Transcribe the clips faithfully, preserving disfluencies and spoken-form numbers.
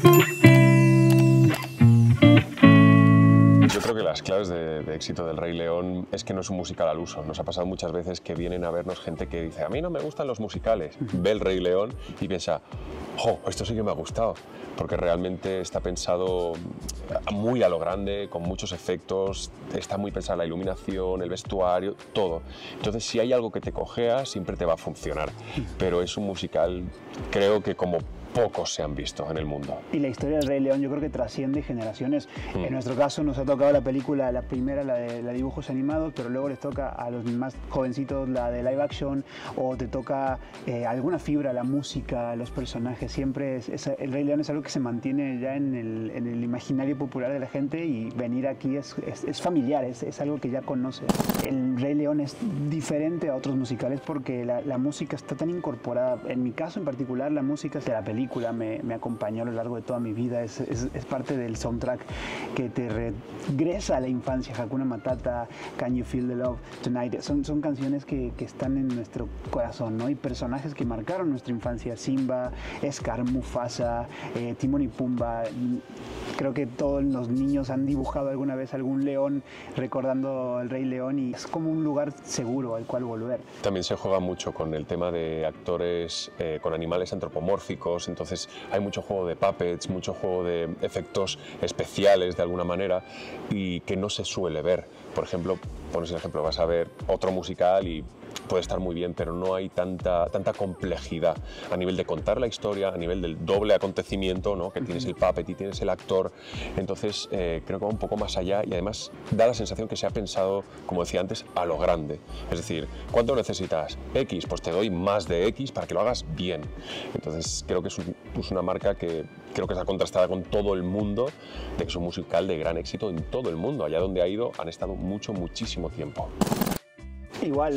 Yo creo que las claves de, de éxito del Rey León es que no es un musical al uso. Nos ha pasado muchas veces que vienen a vernos gente que dice, a mí no me gustan los musicales. Ve el Rey León y piensa, ¡jo! Esto sí que me ha gustado, porque realmente está pensado muy a lo grande, con muchos efectos, está muy pensada la iluminación, el vestuario, todo. Entonces, si hay algo que te cojea, siempre te va a funcionar. Pero es un musical, creo que como pocos se han visto en el mundo. Y la historia del Rey León yo creo que trasciende generaciones. Mm. En nuestro caso nos ha tocado la película, la primera, la de la dibujos animados, pero luego les toca a los más jovencitos la de live action, o te toca eh, alguna fibra, la música, los personajes. Siempre es, es, el Rey León es algo que se mantiene ya en el, en el imaginario popular de la gente, y venir aquí es, es, es familiar, es, es algo que ya conoce. El Rey León es diferente a otros musicales porque la, la música está tan incorporada. En mi caso en particular, la música de la película Me, me acompañó a lo largo de toda mi vida, es, es, es parte del soundtrack que te regresa a la infancia. Hakuna Matata, Can You Feel the Love Tonight, son, son canciones que, que están en nuestro corazón, ¿no? Y personajes que marcaron nuestra infancia, Simba, Scar, Mufasa, eh, Timón y Pumba. Creo que todos los niños han dibujado alguna vez algún león recordando al Rey León, y es como un lugar seguro al cual volver. También se juega mucho con el tema de actores eh, con animales antropomórficos. Entonces hay mucho juego de puppets, mucho juego de efectos especiales de alguna manera, y que no se suele ver. Por ejemplo, pones el ejemplo, vas a ver otro musical y puede estar muy bien, pero no hay tanta, tanta complejidad a nivel de contar la historia, a nivel del doble acontecimiento, ¿no? Que tienes el puppet y tienes el actor. Entonces eh, creo que va un poco más allá, y además da la sensación que se ha pensado, como decía antes, a lo grande. Es decir, ¿cuánto necesitas? X, pues te doy más de X para que lo hagas bien. Entonces creo que es, un, es una marca que creo que está contrastada con todo el mundo, de que es un musical de gran éxito en todo el mundo. Allá donde ha ido han estado mucho, muchísimo tiempo. Igual,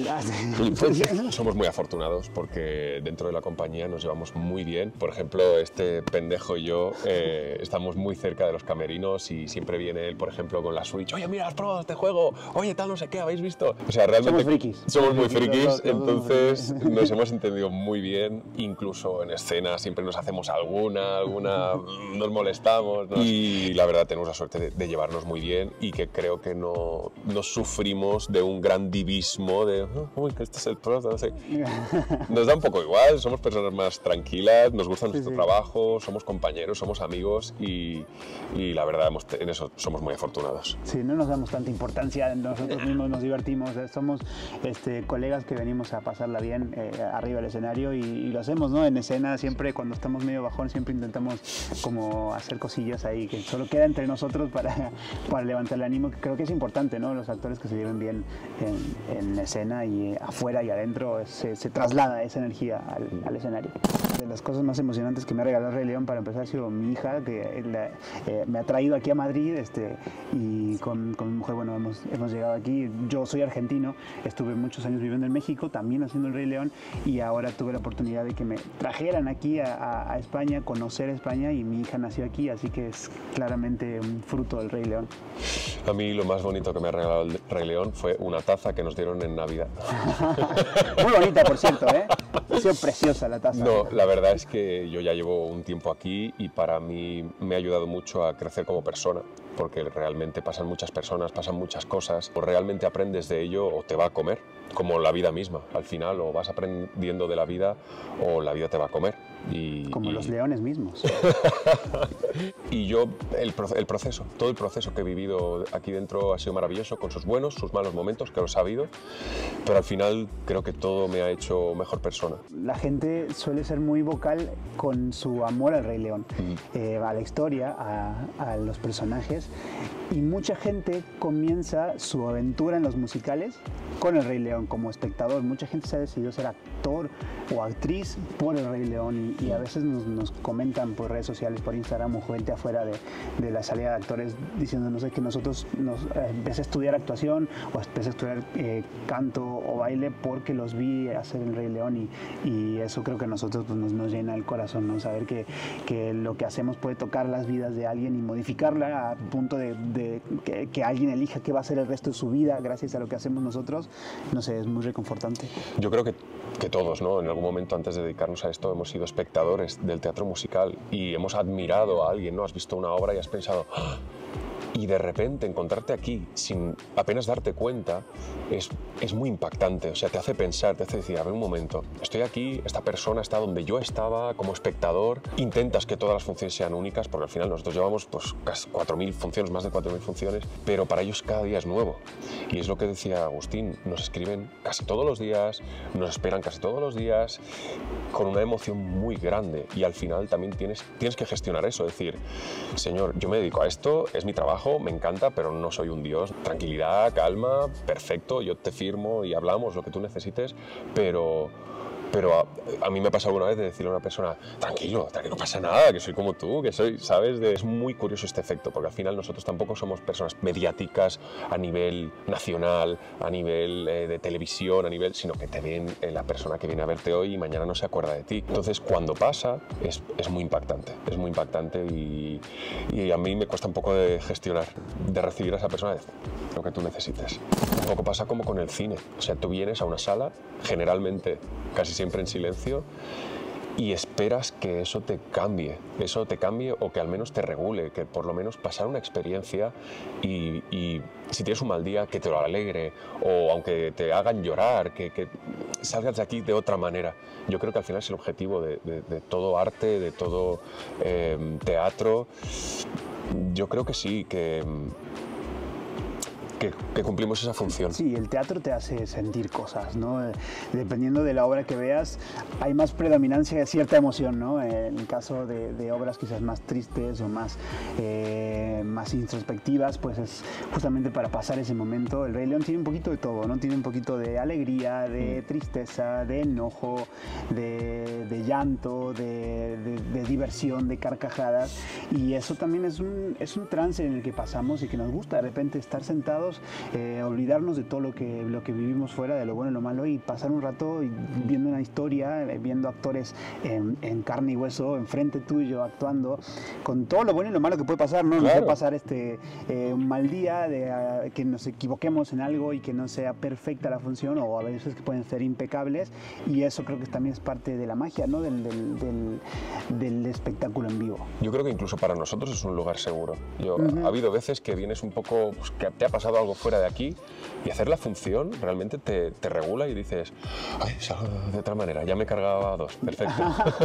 somos muy afortunados porque dentro de la compañía nos llevamos muy bien. Por ejemplo, este pendejo y yo eh, estamos muy cerca de los camerinos, y siempre viene él, por ejemplo, con la Switch. Oye, mira, has probado este juego. Oye, tal, no sé qué, ¿habéis visto? O sea, realmente somos frikis. Somos muy frikis, entonces nos hemos entendido muy bien. Incluso en escena siempre nos hacemos alguna, alguna nos molestamos, ¿no? Y la verdad tenemos la suerte de, de llevarnos muy bien, y que creo que no, no sufrimos de un gran divismo de, oh, uy, que este es el pro, no sé. Nos da un poco igual, somos personas más tranquilas, nos gusta nuestro sí, sí. trabajo, somos compañeros, somos amigos, y, y la verdad hemos, en eso somos muy afortunados. Sí, no nos damos tanta importancia, nosotros mismos nos divertimos, somos este, colegas que venimos a pasarla bien eh, arriba del escenario, y, y lo hacemos, ¿no? En escena siempre, cuando estamos medio bajón, siempre intentamos como hacer cosillas ahí que solo queda entre nosotros para, para levantar el ánimo, que creo que es importante, ¿no? Los actores que se lleven bien en, en escena, y afuera y adentro se, se traslada esa energía al, al escenario. De las cosas más emocionantes que me ha regalado Rey León, para empezar, ha sido mi hija, que la, eh, me ha traído aquí a Madrid, este, y con, con mi mujer, bueno, hemos, hemos llegado aquí. Yo soy argentino, estuve muchos años viviendo en México, también haciendo el Rey León, y ahora tuve la oportunidad de que me trajeran aquí a, a, a España, conocer España, y mi hija nació aquí, así que es claramente un fruto del Rey León. A mí lo más bonito que me ha regalado el Rey León fue una taza que nos dieron en Navidad. Muy bonita, por cierto, ¿eh? Ha sido preciosa la taza. No, la verdad es que yo ya llevo un tiempo aquí, y para mí me ha ayudado mucho a crecer como persona, porque realmente pasan muchas personas, pasan muchas cosas, o realmente aprendes de ello o te va a comer, como la vida misma. Al final, o vas aprendiendo de la vida o la vida te va a comer. Y, como y... los leones mismos. Y yo, el, el proceso, todo el proceso que he vivido aquí dentro ha sido maravilloso, con sus buenos, sus malos momentos, que los ha habido, pero al final creo que todo me ha hecho mejor persona. La gente suele ser muy vocal con su amor al Rey León, mm. eh, a la historia, a, a los personajes, y mucha gente comienza su aventura en los musicales con el Rey León como espectador. Mucha gente se ha decidido ser actor o actriz por el Rey León, y, y a veces nos, nos comentan por redes sociales, por Instagram, o gente afuera de, de la salida de actores diciéndonos que nosotros nos eh, empecé a estudiar actuación, o empecé a estudiar eh, canto o baile porque los vi hacer el Rey León, y, y eso creo que a nosotros pues, nos, nos llena el corazón, ¿no? Saber que, que lo que hacemos puede tocar las vidas de alguien y modificarla a punto de, de que, que alguien elija qué va a ser el resto de su vida gracias a lo que hacemos nosotros. No sé, es muy reconfortante. Yo creo que, que todos, ¿no? En algún momento antes de dedicarnos a esto hemos sido espectadores del teatro musical y hemos admirado a alguien, ¿no? Has visto una obra y has pensado... ¡ah! Y de repente encontrarte aquí sin apenas darte cuenta es, es muy impactante, o sea, te hace pensar, te hace decir, a ver un momento, estoy aquí, esta persona está donde yo estaba como espectador, intentas que todas las funciones sean únicas, porque al final nosotros llevamos pues casi cuatro mil funciones, más de cuatro mil funciones, pero para ellos cada día es nuevo. Y es lo que decía Agustín, nos escriben casi todos los días, nos esperan casi todos los días, con una emoción muy grande, y al final también tienes, tienes que gestionar eso, decir, señor, yo me dedico a esto, es mi trabajo, me encanta, pero no soy un dios. Tranquilidad, calma, perfecto, yo te firmo y hablamos lo que tú necesites, pero, pero a, a mí me ha pasado alguna vez de decirle a una persona, tranquilo, que no pasa nada, que soy como tú, que soy, ¿sabes? De, es muy curioso este efecto, porque al final nosotros tampoco somos personas mediáticas a nivel nacional, a nivel eh, de televisión, a nivel, sino que te ven eh, la persona que viene a verte hoy y mañana no se acuerda de ti. Entonces, cuando pasa, es, es muy impactante, es muy impactante y, y a mí me cuesta un poco de gestionar, de recibir a esa persona de lo que tú necesites. Un poco pasa como con el cine, o sea, tú vienes a una sala, generalmente casi siempre en silencio, y esperas que eso te cambie, eso te cambie o que al menos te regule, que por lo menos pasar una experiencia y, y si tienes un mal día, que te lo alegre, o aunque te hagan llorar, que, que salgas de aquí de otra manera. Yo creo que al final es el objetivo de, de, de todo arte, de todo eh, teatro. Yo creo que sí, que... Que, que cumplimos esa función. Sí, el teatro te hace sentir cosas, ¿no? Dependiendo de la obra que veas, hay más predominancia de cierta emoción, ¿no? En el caso de, de obras quizás más tristes o más, eh, más introspectivas, pues es justamente para pasar ese momento. El Rey León tiene un poquito de todo, ¿no? Tiene un poquito de alegría, de tristeza, de enojo, de, de llanto, de, de, de diversión, de carcajadas, y eso también es un, es un trance en el que pasamos y que nos gusta de repente estar sentados, Eh, olvidarnos de todo lo que, lo que vivimos fuera, de lo bueno y lo malo, y pasar un rato viendo una historia, eh, viendo actores en, en carne y hueso, enfrente tuyo, actuando, con todo lo bueno y lo malo que puede pasar, ¿no? Claro. Nos puede pasar este, eh, un mal día, de, uh, que nos equivoquemos en algo y que no sea perfecta la función, o a veces que pueden ser impecables, y eso creo que también es parte de la magia, ¿no? Del, del, del, del espectáculo en vivo. Yo creo que incluso para nosotros es un lugar seguro. Yo, uh-huh. Ha habido veces que vienes un poco, pues, que te ha pasado algo fuera de aquí, y hacer la función realmente te, te regula y dices, ay, salgo de otra manera, ya me cargaba dos, perfecto.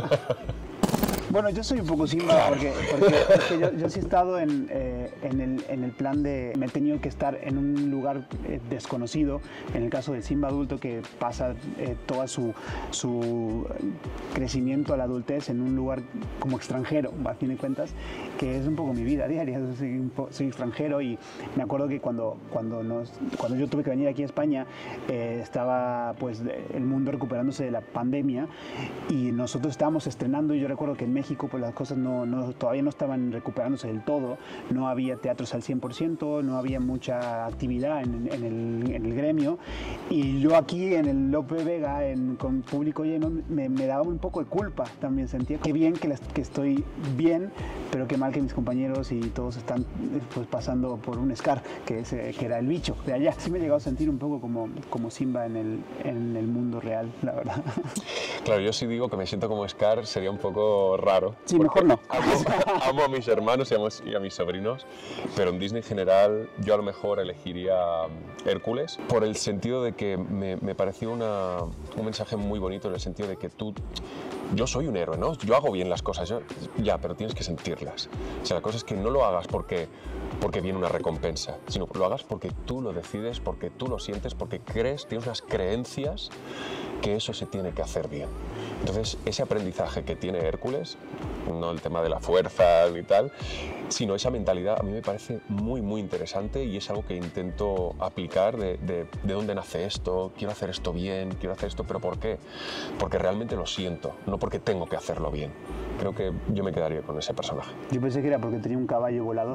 Bueno, yo soy un poco Simba porque, porque es que yo, yo sí he estado en, eh, en, el, en el plan de... Me he tenido que estar en un lugar eh, desconocido, en el caso del Simba adulto, que pasa eh, todo su, su crecimiento a la adultez en un lugar como extranjero, a fin de cuentas, que es un poco mi vida diaria. Soy, un po soy extranjero, y me acuerdo que cuando, cuando, nos, cuando yo tuve que venir aquí a España, eh, estaba pues el mundo recuperándose de la pandemia, y nosotros estábamos estrenando, y yo recuerdo que en México México pues las cosas no, no, todavía no estaban recuperándose del todo, no había teatros al cien por ciento, no había mucha actividad en, en, el, en el gremio, y yo aquí en el Lope Vega, en, con público lleno, me, me daba un poco de culpa también, sentía que bien, que, las, que estoy bien, pero que mal que mis compañeros y todos están pues pasando por un escar, que, es, que era el bicho de allá. Sí me he llegado a sentir un poco como, como Simba en el, en el mundo real, la verdad. Claro, yo sí digo que me siento como Scar, sería un poco raro. Sí, mejor no. Amo, amo a mis hermanos y, amo, y a mis sobrinos, pero en Disney en general yo a lo mejor elegiría Hércules, por el sentido de que me, me pareció una, un mensaje muy bonito, en el sentido de que tú... Yo soy un héroe, ¿no? Yo hago bien las cosas, yo, ya, pero tienes que sentirlas. O sea, la cosa es que no lo hagas porque, porque viene una recompensa, sino que lo hagas porque tú lo decides, porque tú lo sientes, porque crees, tienes unas creencias que eso se tiene que hacer bien. Entonces, ese aprendizaje que tiene Hércules, no el tema de la fuerza y tal, sino esa mentalidad, a mí me parece muy, muy interesante, y es algo que intento aplicar de, de, de dónde nace esto, quiero hacer esto bien, quiero hacer esto, pero ¿por qué? Porque realmente lo siento, no porque tengo que hacerlo bien. Creo que yo me quedaría con ese personaje. Yo pensé que era porque tenía un caballo volador.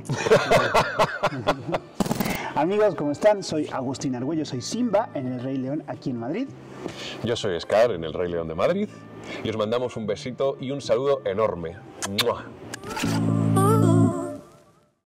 Amigos, ¿cómo están? Soy Agustín Argüello, soy Simba en El Rey León, aquí en Madrid. Yo soy Scar en El Rey León de Madrid, y os mandamos un besito y un saludo enorme. ¡Mua!